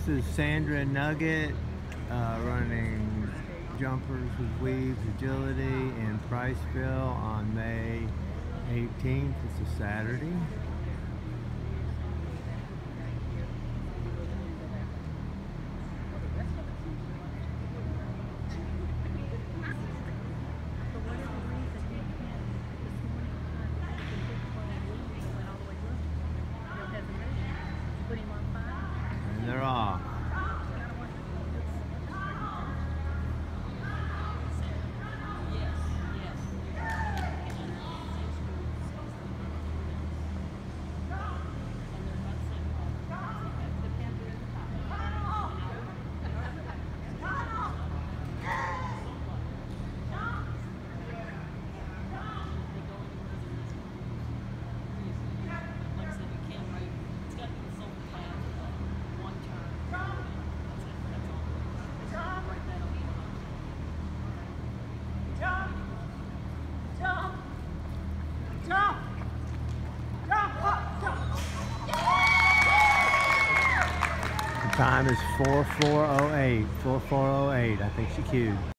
This is Sandra Nugget running jumpers with weaves, agility in Priceville on May 18th. It's a Saturday. And they're off. The time is 4408. 4408. I think she cued.